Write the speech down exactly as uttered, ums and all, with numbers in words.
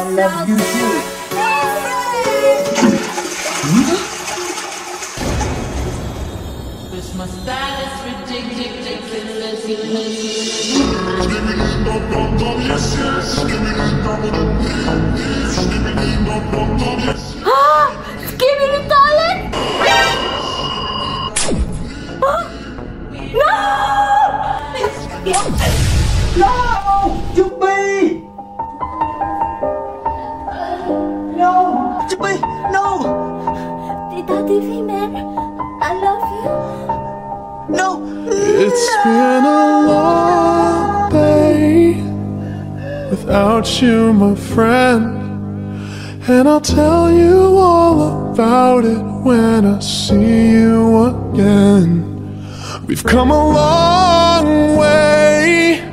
love you too. Christmas style is ridiculous. Ah! Skibidi toilet! Ah! No! No! Chubby! No! Chubby! No! Tita T V, man, I love you. No! It's been a long day without you, my friend, and I'll tell you all about it when I see you again. We've come a long way